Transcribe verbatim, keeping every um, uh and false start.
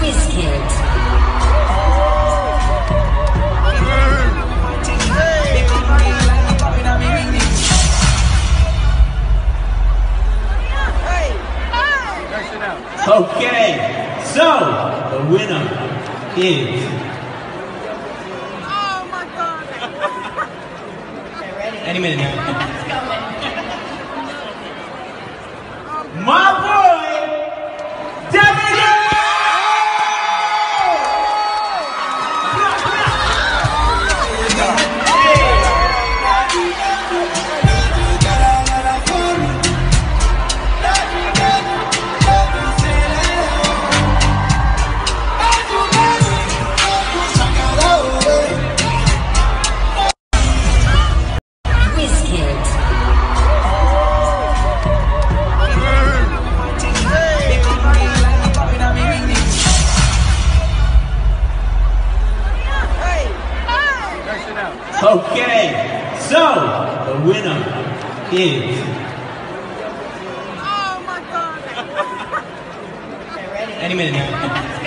Okay, so the winner is. Oh my God! Any minute now. My boy, Davido! Okay, so the winner is. Oh my God! Any minute now.